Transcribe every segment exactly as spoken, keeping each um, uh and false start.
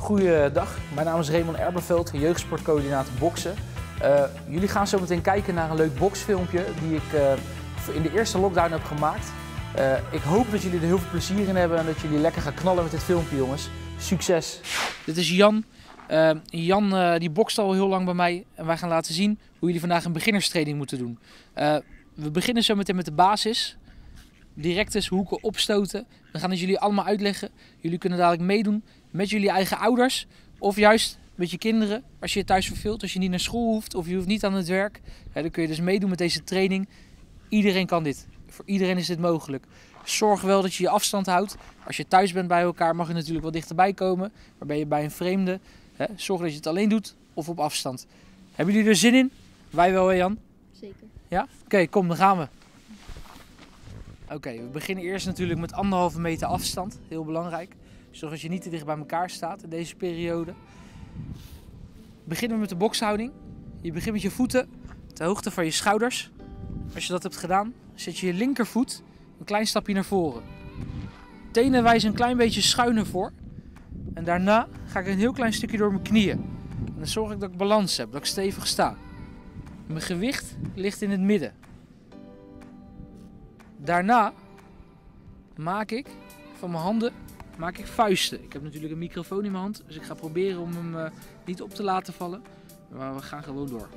Goeiedag, mijn naam is Raymond Erbenveld, jeugdsportcoördinator boksen. Uh, jullie gaan zo meteen kijken naar een leuk boksfilmpje die ik uh, in de eerste lockdown heb gemaakt. Uh, ik hoop dat jullie er heel veel plezier in hebben en dat jullie lekker gaan knallen met dit filmpje, jongens. Succes! Dit is Jan. Uh, Jan uh, die bokst al heel lang bij mij en wij gaan laten zien hoe jullie vandaag een beginnerstraining moeten doen. Uh, we beginnen zo meteen met de basis. Directes, hoeken, opstoten. We gaan het jullie allemaal uitleggen. Jullie kunnen dadelijk meedoen met jullie eigen ouders of juist met je kinderen. Als je je thuis verveelt, als je niet naar school hoeft of je hoeft niet aan het werk. Ja, dan kun je dus meedoen met deze training. Iedereen kan dit. Voor iedereen is dit mogelijk. Zorg wel dat je je afstand houdt. Als je thuis bent bij elkaar mag je natuurlijk wel dichterbij komen. Maar ben je bij een vreemde, hè, zorg dat je het alleen doet of op afstand. Hebben jullie er zin in? Wij wel, hè Jan? Zeker. Ja? Oké, okay, kom, dan gaan we. Oké, okay, we beginnen eerst natuurlijk met anderhalve meter afstand. Heel belangrijk. Zorg dat je niet te dicht bij elkaar staat in deze periode. Beginnen we met de bokshouding. Je begint met je voeten ter hoogte van je schouders. Als je dat hebt gedaan, zet je je linkervoet een klein stapje naar voren. Tenen wijzen een klein beetje schuin naar voor. En daarna ga ik een heel klein stukje door mijn knieën. En dan zorg ik dat ik balans heb, dat ik stevig sta. Mijn gewicht ligt in het midden. Daarna maak ik van mijn handen maak ik vuisten. Ik heb natuurlijk een microfoon in mijn hand, dus ik ga proberen om hem uh, niet op te laten vallen. Maar we gaan gewoon door.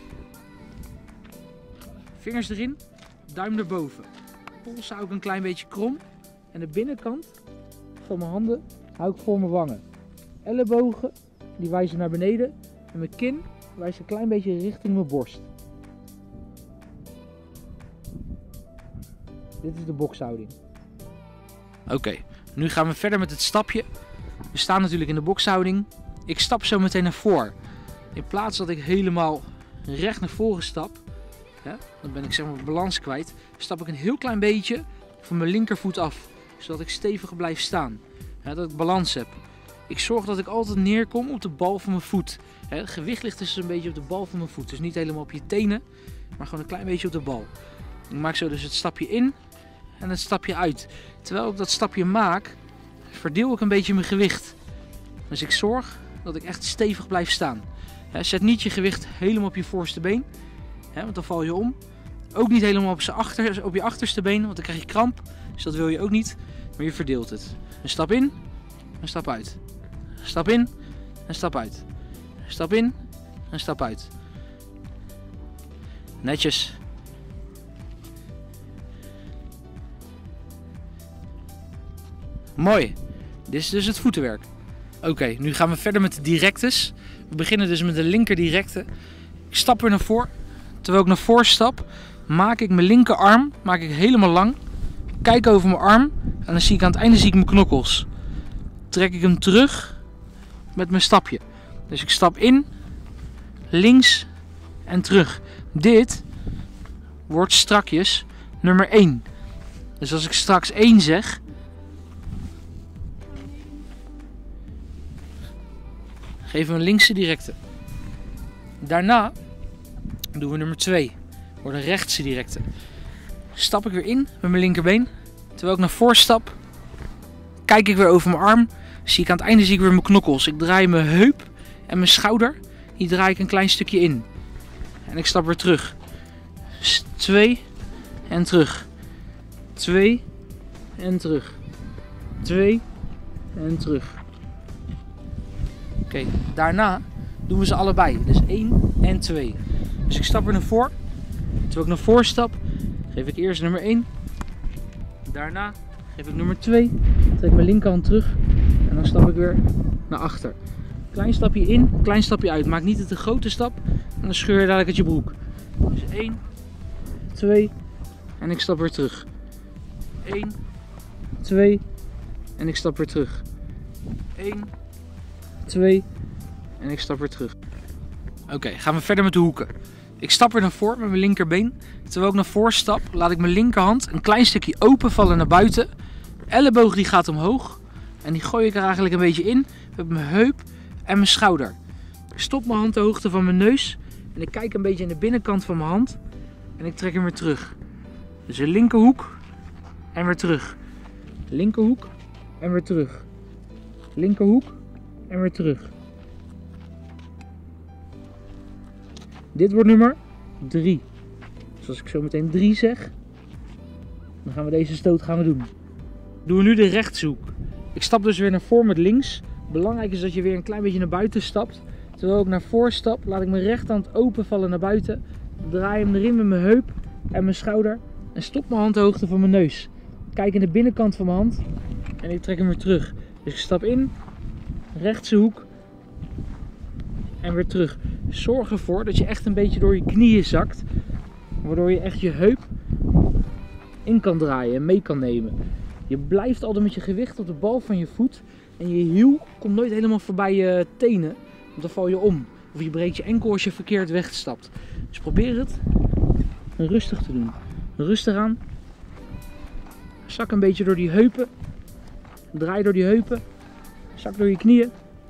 Vingers erin, duim erboven. Pols hou ik een klein beetje krom. En de binnenkant van mijn handen hou ik voor mijn wangen. Ellebogen, die wijzen naar beneden. En mijn kin wijst een klein beetje richting mijn borst. Dit is de bokshouding. Oké, okay, nu gaan we verder met het stapje. We staan natuurlijk in de bokshouding. Ik stap zo meteen naar voren. In plaats dat ik helemaal recht naar voren stap, ja, dan ben ik zeg maar balans kwijt, stap ik een heel klein beetje van mijn linkervoet af. Zodat ik stevig blijf staan. Ja, dat ik balans heb. Ik zorg dat ik altijd neerkom op de bal van mijn voet. Ja, het gewicht ligt dus een beetje op de bal van mijn voet. Dus niet helemaal op je tenen, maar gewoon een klein beetje op de bal. Ik maak zo dus het stapje in en het stapje uit. Terwijl ik dat stapje maak, verdeel ik een beetje mijn gewicht. Dus ik zorg dat ik echt stevig blijf staan. Zet niet je gewicht helemaal op je voorste been, want dan val je om. Ook niet helemaal op, achter, op je achterste been, want dan krijg je kramp. Dus dat wil je ook niet, maar je verdeelt het. Een stap in, een stap uit. Stap in, en stap uit. Stap in, en stap uit. Netjes. Mooi. Dit is dus het voetenwerk. Oké, okay, nu gaan we verder met de directes. We beginnen dus met de linker directe. Ik stap weer naar voren. Terwijl ik naar voren stap, maak ik mijn linkerarm maak ik helemaal lang. Kijk over mijn arm en dan zie ik aan het einde zie ik mijn knokkels. Trek ik hem terug met mijn stapje. Dus ik stap in, links en terug. Dit wordt strakjes nummer één. Dus als ik straks één zeg, geven we een linkse directe. Daarna doen we nummer twee. Wordt een rechtse directe. Stap ik weer in met mijn linkerbeen. Terwijl ik naar voren stap, kijk ik weer over mijn arm. Zie ik aan het einde zie ik weer mijn knokkels. Ik draai mijn heup en mijn schouder. Die draai ik een klein stukje in. En ik stap weer terug. Twee en terug. Twee en terug. Twee en terug. Oké, okay, daarna doen we ze allebei. Dus één en twee. Dus ik stap weer naar voren. Terwijl ik naar voren stap, geef ik eerst nummer één. Daarna geef ik nummer twee. Trek mijn linkerhand terug. En dan stap ik weer naar achter. Klein stapje in, klein stapje uit. Maak niet te grote stap. En dan scheur je dadelijk uit je broek. Dus één, twee. En ik stap weer terug. één, twee. En ik stap weer terug. één, twee. En ik stap weer terug. Oké, okay, gaan we verder met de hoeken. Ik stap weer naar voren met mijn linkerbeen. Terwijl ik naar voren stap, laat ik mijn linkerhand een klein stukje open vallen naar buiten. Elleboog die gaat omhoog. En die gooi ik er eigenlijk een beetje in met mijn heup en mijn schouder. Ik stop mijn hand ter hoogte van mijn neus. En ik kijk een beetje in de binnenkant van mijn hand. En ik trek hem weer terug. Dus een linkerhoek en weer terug. Linkerhoek en weer terug. Linkerhoek en weer terug. Dit wordt nummer drie. Dus als ik zo meteen drie zeg, dan gaan we deze stoot gaan we doen. Doen we nu de rechtshoek. Ik stap dus weer naar voren met links. Belangrijk is dat je weer een klein beetje naar buiten stapt. Terwijl ik naar voren stap, laat ik mijn rechterhand openvallen naar buiten. Draai hem erin met mijn heup en mijn schouder. En stop mijn hand de hoogte van mijn neus. Kijk in de binnenkant van mijn hand. En ik trek hem weer terug. Dus ik stap in. Rechtse hoek. En weer terug. Zorg ervoor dat je echt een beetje door je knieën zakt. Waardoor je echt je heup in kan draaien en mee kan nemen. Je blijft altijd met je gewicht op de bal van je voet. En je hiel komt nooit helemaal voorbij je tenen. Want dan val je om. Of je breekt je enkel als je verkeerd wegstapt. Dus probeer het rustig te doen. Rustig aan. Zak een beetje door die heupen. Draai door die heupen. Zak door je knieën.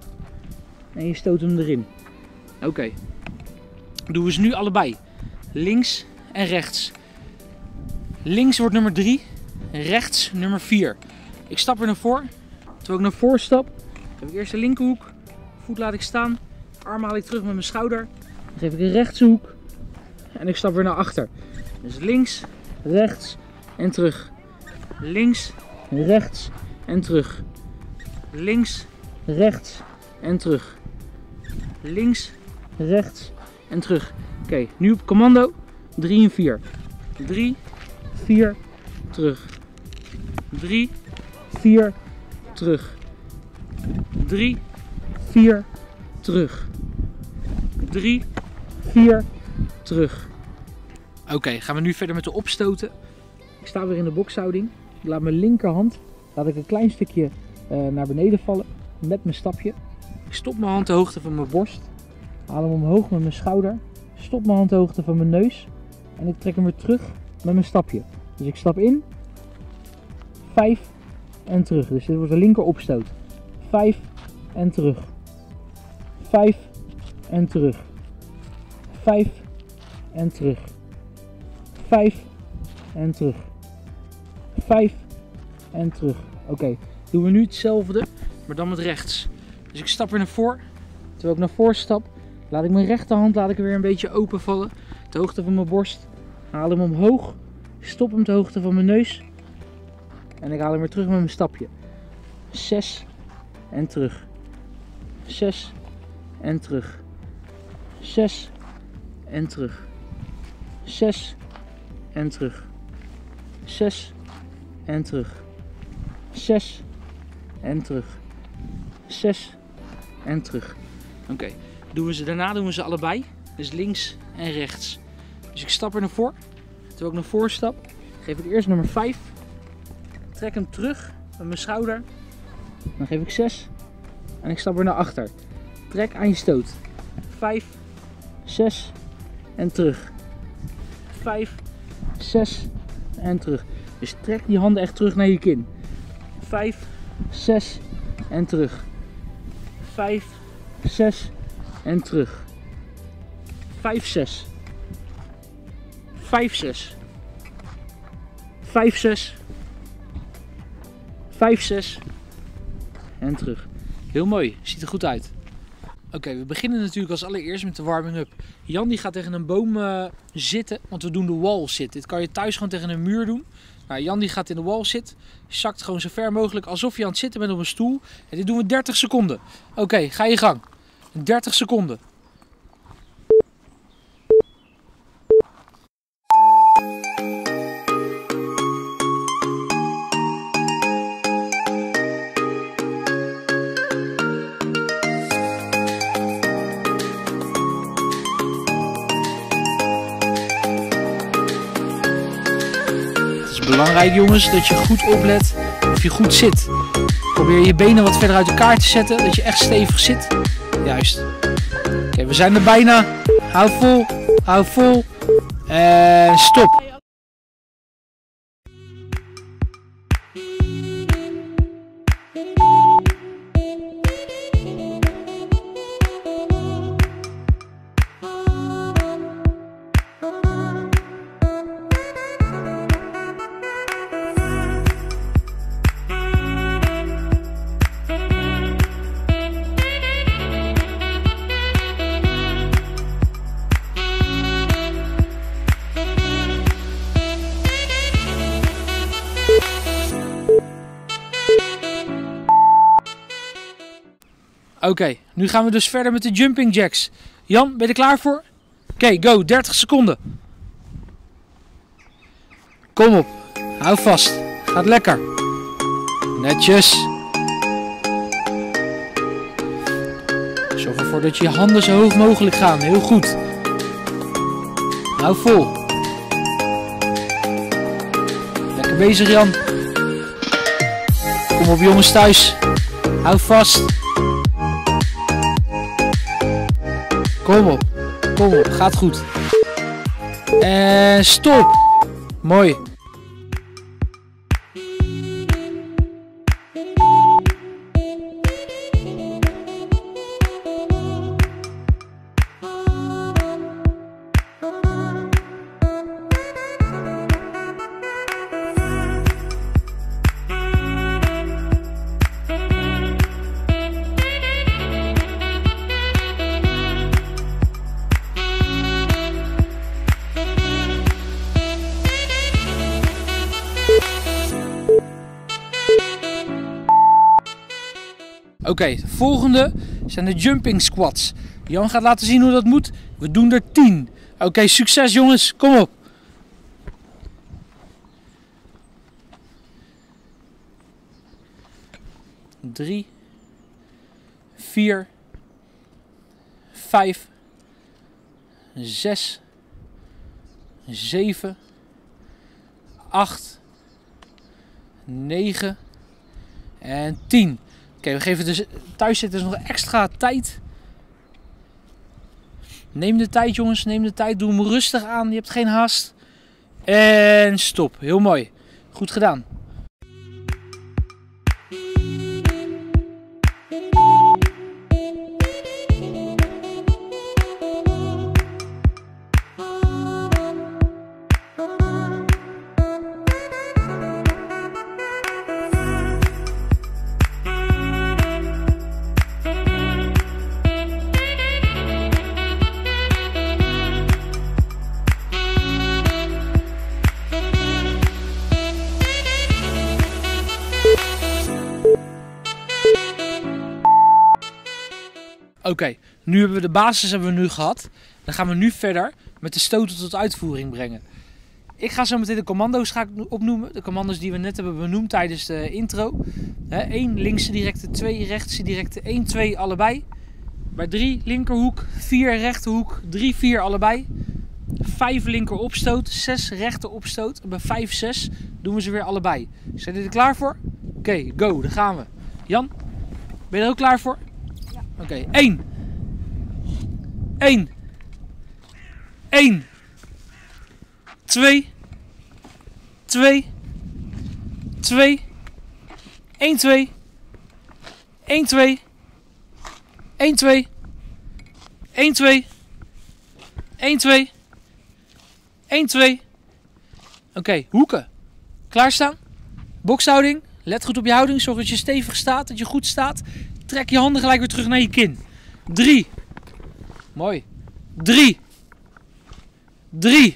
En je stoot hem erin. Oké. Okay. Doen we ze nu allebei. Links en rechts. Links wordt nummer drie. Rechts nummer vier. Ik stap weer naar voren. Terwijl ik naar voren stap, heb ik eerst de linkerhoek. Voet laat ik staan. Arm haal ik terug met mijn schouder. Dan geef ik een rechtse hoek. En ik stap weer naar achter. Dus links, rechts en terug. Links, rechts en terug. Links, rechts en terug. Links, rechts en terug. Oké, okay, nu op commando drie en vier. drie, vier, terug. drie, vier, terug. drie, vier, terug. drie, vier, terug. Oké, okay, gaan we nu verder met de opstoten. Ik sta weer in de bokshouding. Ik laat mijn linkerhand laat ik een klein stukje uh, naar beneden vallen met mijn stapje. Ik stop mijn hand de hoogte van mijn borst. Haal hem omhoog met mijn schouder. Stop mijn hand de hoogte van mijn neus. En ik trek hem weer terug met mijn stapje. Dus ik stap in. vijf en terug. Dus dit wordt de linker opstoot. vijf en terug. vijf en terug. vijf en terug. vijf en terug. vijf en terug. Oké, okay. Doen we nu hetzelfde, maar dan met rechts. Dus ik stap weer naar voren. Terwijl ik naar voren stap, laat ik mijn rechterhand laat ik weer een beetje open vallen. De hoogte van mijn borst. Haal hem omhoog. Stop hem de hoogte van mijn neus. En ik haal hem weer terug met mijn stapje. zes en terug. zes en terug. zes en terug. zes en terug. zes en terug. zes en terug. zes en terug. Oké, okay. Doen we ze daarna doen we ze allebei. Dus links en rechts. Dus ik stap er naar voren. Terwijl ik naar voren stap, geef ik eerst nummer vijf. Trek hem terug met mijn schouder. Dan geef ik zes. En ik stap weer naar achter. Trek aan je stoot. vijf, zes en terug. vijf, zes en terug. Dus trek die handen echt terug naar je kin. vijf, zes en terug. vijf, zes en terug. vijf, zes. vijf, zes. vijf, zes. vijf, zes. En terug. Heel mooi. Ziet er goed uit. Oké, okay, we beginnen natuurlijk als allereerst met de warming-up. Jan die gaat tegen een boom uh, zitten, want we doen de wall sit. Dit kan je thuis gewoon tegen een muur doen. Nou, Jan die gaat in de wall sit, zakt gewoon zo ver mogelijk alsof je aan het zitten bent op een stoel. En dit doen we dertig seconden. Oké, okay, ga je gang. dertig seconden. Belangrijk jongens, dat je goed oplet of je goed zit. Probeer je benen wat verder uit elkaar te zetten, dat je echt stevig zit. Juist. Oké, okay, we zijn er bijna. Hou vol, hou vol. En stop. Oké, okay, nu gaan we dus verder met de jumping jacks. Jan, ben je er klaar voor? Oké, okay, go. dertig seconden. Kom op. Hou vast. Gaat lekker. Netjes. Zorg ervoor dat je handen zo hoog mogelijk gaan. Heel goed. Hou vol. Lekker bezig, Jan. Kom op, jongens thuis. Hou vast. Kom op. Kom op. Gaat goed. En stop. Mooi. Oké, okay, de volgende zijn de jumping squats. Jan gaat laten zien hoe dat moet. We doen er tien. Oké, okay, succes jongens. Kom op. Drie. Vier. Vijf. Zes. Zeven. Acht. Negen. En tien. Oké, okay, we geven dus thuiszitters nog extra tijd. Neem de tijd jongens, neem de tijd. Doe hem rustig aan, je hebt geen haast. En stop, heel mooi. Goed gedaan. Oké, okay, nu hebben we de basis hebben we nu gehad. Dan gaan we nu verder met de stoten tot uitvoering brengen. Ik ga zo meteen de commando's ga ik opnoemen. De commando's die we net hebben benoemd tijdens de intro. één linkse directe, twee rechtse directe, één, twee allebei. Bij drie linkerhoek, vier rechterhoek, drie, vier allebei. vijf linker opstoot, zes rechter opstoot. En bij vijf, zes doen we ze weer allebei. Zijn jullie er klaar voor? Oké, okay, go, daar gaan we. Jan, ben je er ook klaar voor? Oké, okay. één. één. één. twee. twee. twee. één, twee. één, twee. één, twee. één, twee. één, twee. één, twee. Oké, okay, hoeken. Klaarstaan. Bokshouding. Let goed op je houding. Zorg dat je stevig staat, dat je goed staat. Trek je handen gelijk weer terug naar je kin. Drie. Mooi. Drie. Drie.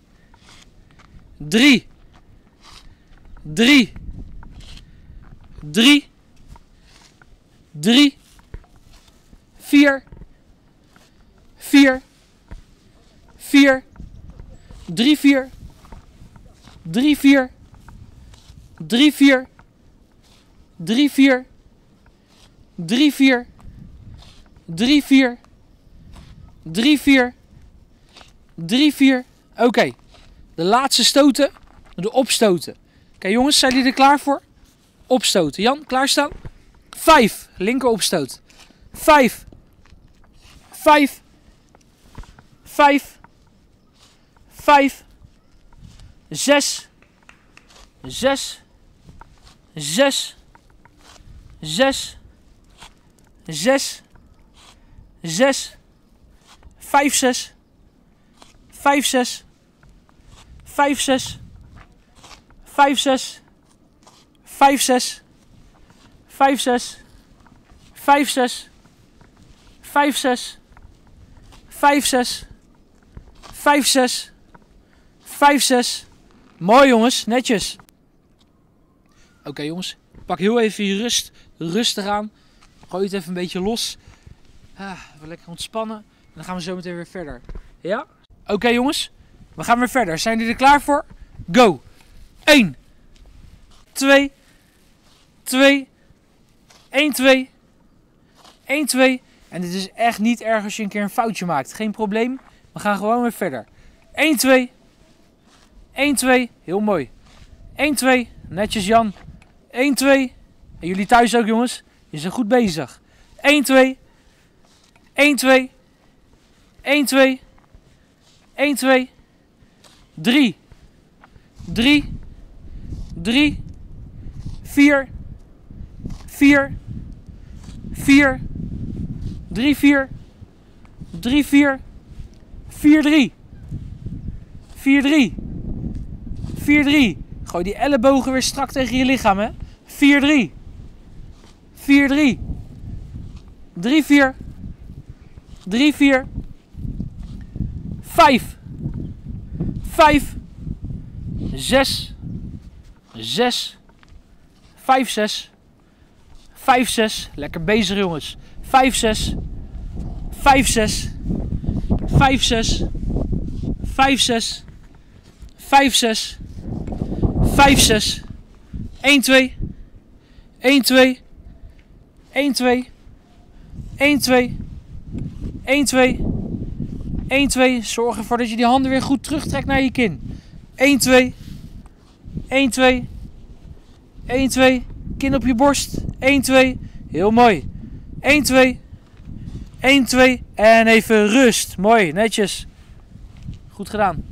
Drie. Drie. Drie. Drie. Vier. Vier. Vier. Drie, vier. Drie, vier. Drie, vier. Drie, vier. Drie, vier. Drie, vier. Drie, vier. Drie, vier. Oké. Okay. De laatste stoten. De opstoten. Oké okay, jongens, zijn jullie er klaar voor? Opstoten. Jan, klaarstaan? Vijf. Linker opstoot. Vijf. Vijf. Vijf. Vijf. Zes. Zes. Zes. Zes. Zes. Zes. Vijf, zes. Vijf, zes. Vijf, zes. Vijf, zes. Vijf, zes. Vijf, zes. Vijf, zes. Vijf, zes. Vijf, zes. Vijf, zes. Vijf, zes. Mooi jongens, netjes. Oké okay, jongens, pak heel even je rust. Rustig aan. Gooi het even een beetje los. Ah, even lekker ontspannen. En dan gaan we zo meteen weer verder. Ja? Oké okay, jongens, we gaan weer verder. Zijn jullie er klaar voor? Go! één, twee, twee, één, twee, één, twee. En dit is echt niet erg als je een keer een foutje maakt. Geen probleem. We gaan gewoon weer verder. één, twee. één, twee. Heel mooi. één, twee. Netjes Jan. één, twee. En jullie thuis ook jongens. Je bent goed bezig. één, twee. één, twee. één, twee. één, twee. drie. drie. drie. vier. vier. vier. drie, vier. drie, vier. vier, drie. vier, drie. vier, drie. Gooi die ellebogen weer strak tegen je lichaam, hè. vier, drie. vier, drie. drie, vier. drie, vier. vijf. vijf. zes. zes. vijf, zes. vijf, zes. Lekker bezig jongens. vijf, zes. vijf, zes. vijf, zes. vijf, zes. vijf, zes. vijf, zes. één, twee. één, twee. één, twee. één, twee. één, twee. één, twee. Zorg ervoor dat je die handen weer goed terugtrekt naar je kin. één, twee. één, twee. één, twee. Kin op je borst. één, twee. Heel mooi. één, twee. één, twee. En even rust. Mooi, netjes. Goed gedaan.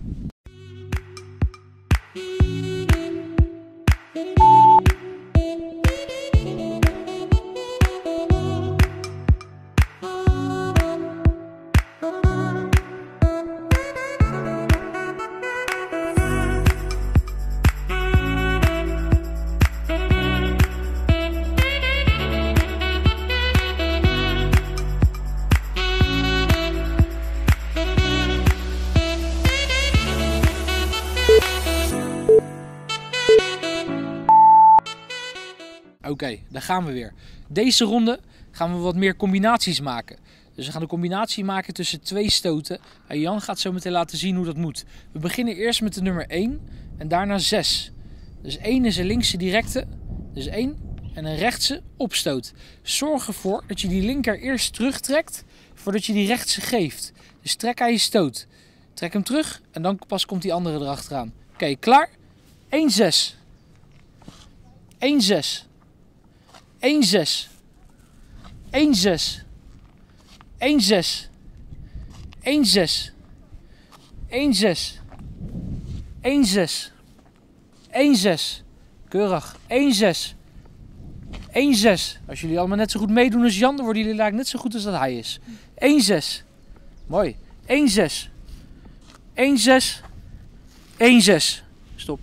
Oké, okay, daar gaan we weer. Deze ronde gaan we wat meer combinaties maken. Dus we gaan een combinatie maken tussen twee stoten. En Jan gaat zo meteen laten zien hoe dat moet. We beginnen eerst met de nummer één en daarna zes. Dus één is een linkse directe. Dus één en een rechtse opstoot. Zorg ervoor dat je die linker eerst terugtrekt voordat je die rechtse geeft. Dus trek aan je stoot. Trek hem terug en dan pas komt die andere erachteraan. Oké, okay, klaar? één, zes. één, zes. één, zes. één, zes. één, zes. één, zes. één, zes. één, zes. één, zes. Keurig. één, zes. één, zes. Als jullie allemaal net zo goed meedoen als Jan, dan worden jullie eigenlijk net zo goed als dat hij is. één, zes. Mooi. één, zes. één, zes. één, zes. Stop.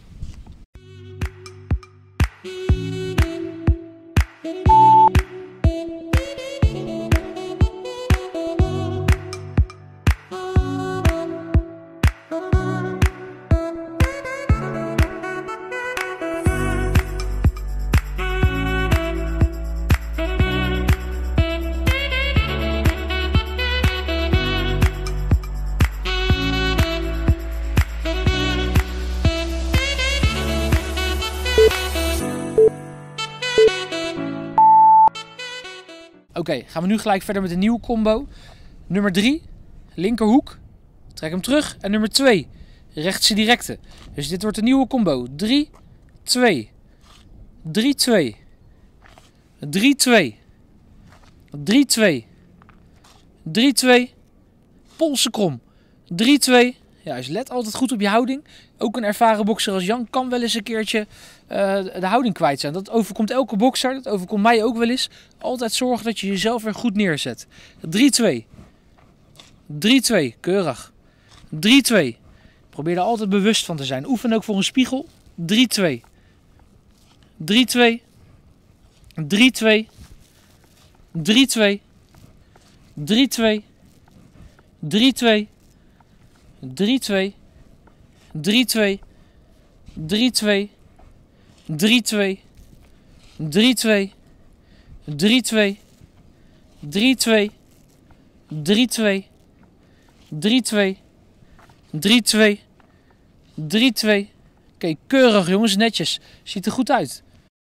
Oké, okay, gaan we nu gelijk verder met een nieuwe combo. Nummer drie, linkerhoek. Trek hem terug. En nummer twee, rechtse directe. Dus dit wordt een nieuwe combo. drie, twee. drie, twee. drie, twee. drie, twee. drie, twee. Polsen krom. drie, twee. Ja, dus let altijd goed op je houding. Ook een ervaren bokser als Jan kan wel eens een keertje uh, de houding kwijt zijn. Dat overkomt elke bokser, dat overkomt mij ook wel eens. Altijd zorgen dat je jezelf weer goed neerzet. drie, twee. drie, twee, keurig. drie, twee. Probeer er altijd bewust van te zijn. Oefen ook voor een spiegel. drie, twee. drie, twee. drie, twee. drie, twee. drie, twee. drie, twee. drie, twee. drie, twee. drie, twee. drie, twee. drie, twee. drie, twee. drie twee, drie twee, drie twee, drie twee, drie twee. Oké, keurig jongens, netjes. Ziet er goed uit.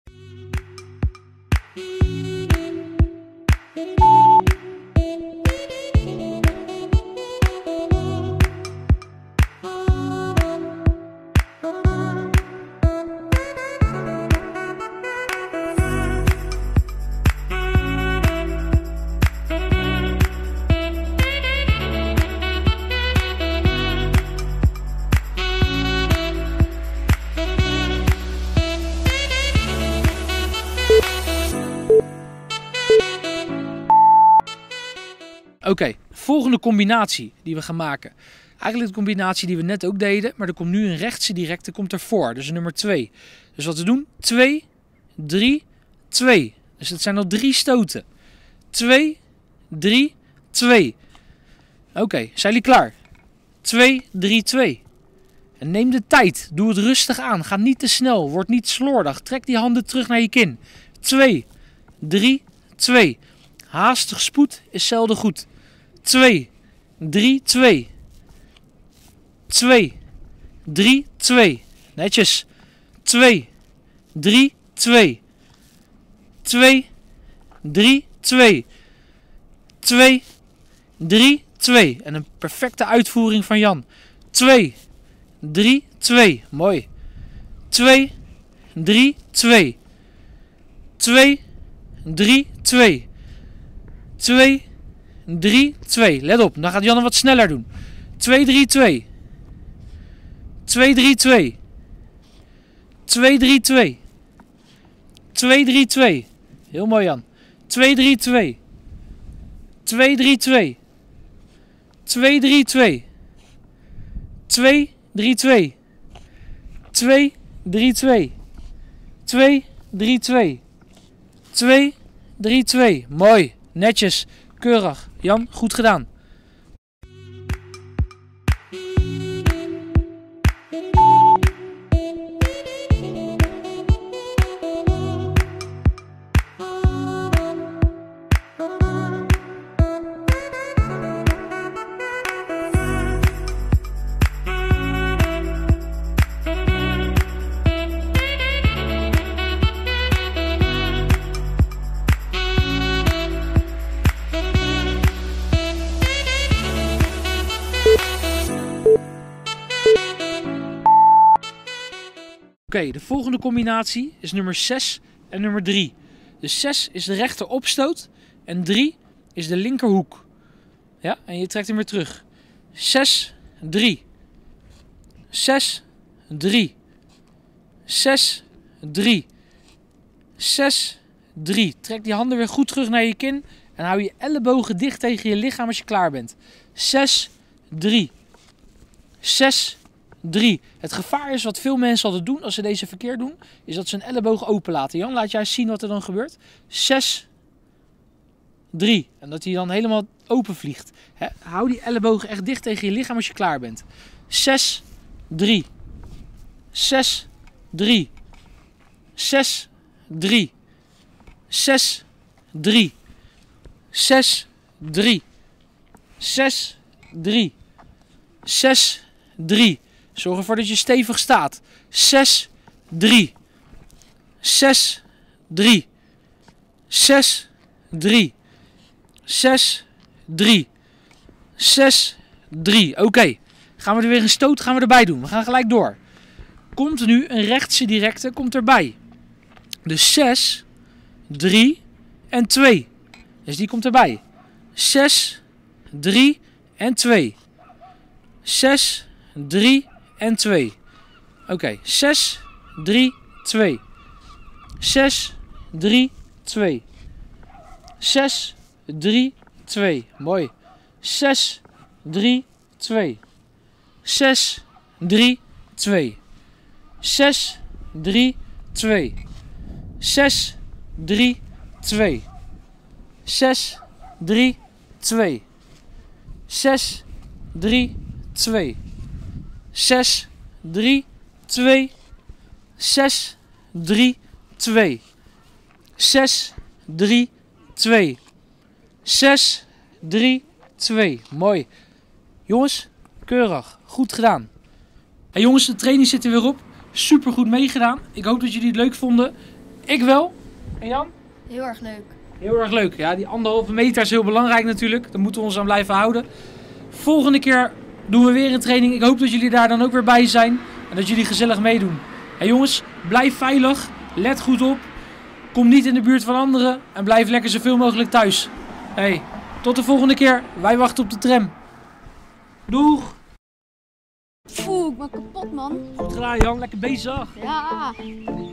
Oké, okay, volgende combinatie die we gaan maken. Eigenlijk de combinatie die we net ook deden, maar er komt nu een rechtse directe komt ervoor. Dus nummer twee. Dus wat we doen, twee, drie, twee. Dus dat zijn al drie stoten. twee, drie, twee. Oké, okay, zijn jullie klaar? twee, drie, twee. En neem de tijd. Doe het rustig aan. Ga niet te snel. Word niet slordig. Trek die handen terug naar je kin. twee, drie, twee. Haastig spoed is zelden goed. twee, drie, twee. twee, drie, twee. Netjes. twee, drie, twee. twee, drie, twee. twee, drie, twee. En een perfecte uitvoering van Jan. twee, drie, twee. Mooi. twee, drie, twee. twee, drie, twee. twee, drie, twee. Let op, dan gaat Jan wat sneller doen. twee, drie, twee. twee, drie, twee. twee, drie, twee. twee, drie, twee. Heel mooi Jan. twee, drie, twee. twee, drie, twee. twee, drie, twee. twee, drie, twee. twee, drie, twee. twee, drie, twee. twee, drie, twee. Mooi. Netjes. Keurig. Jan, goed gedaan. Oké, okay, de volgende combinatie is nummer zes en nummer drie. Dus zes is de rechter opstoot en drie is de linkerhoek. Ja, en je trekt hem weer terug. zes, drie. zes, drie. zes, drie. zes, drie. Trek die handen weer goed terug naar je kin en hou je ellebogen dicht tegen je lichaam als je klaar bent. zes, drie. zes, drie. Het gevaar is wat veel mensen altijd doen als ze deze verkeerd doen, is dat ze hun elleboog open laten. Jan, laat jij eens zien wat er dan gebeurt. zes, drie. En dat hij dan helemaal open vliegt. He, hou die ellebogen echt dicht tegen je lichaam als je klaar bent. zes, drie. zes, drie. zes, drie. zes, drie. zes, drie. zes, drie. zes, drie. Zorg ervoor dat je stevig staat. zes, drie. zes, drie. zes, drie. zes, drie. zes, drie. Oké. Okay. Gaan we er weer een stoot gaan we erbij doen. We gaan gelijk door. Komt nu een rechtse directe komt erbij. Dus zes, drie en twee. Dus die komt erbij. zes, drie en twee. zes, drie en twee. Oké, okay. zes, drie, twee. zes, drie, twee. zes, drie, twee. Mooi. zes, drie, twee. zes, drie, twee. zes, drie, twee. zes, drie, twee. zes, drie, twee. zes, drie, twee. zes, drie, twee. zes, drie, twee. zes, drie, twee. zes, drie, twee. Mooi. Jongens, keurig. Goed gedaan. En jongens, de training zit er weer op. Super goed meegedaan. Ik hoop dat jullie het leuk vonden. Ik wel. En Jan? Heel erg leuk. Heel erg leuk. Ja, die anderhalve meter is heel belangrijk natuurlijk. Daar moeten we ons aan blijven houden. Volgende keer doen we weer een training. Ik hoop dat jullie daar dan ook weer bij zijn. En dat jullie gezellig meedoen. En jongens, blijf veilig. Let goed op. Kom niet in de buurt van anderen. En blijf lekker zoveel mogelijk thuis. Hey, tot de volgende keer. Wij wachten op de tram. Doeg! Oeh, ik ben kapot, man. Goed gedaan, Jan. Lekker bezig. Ja.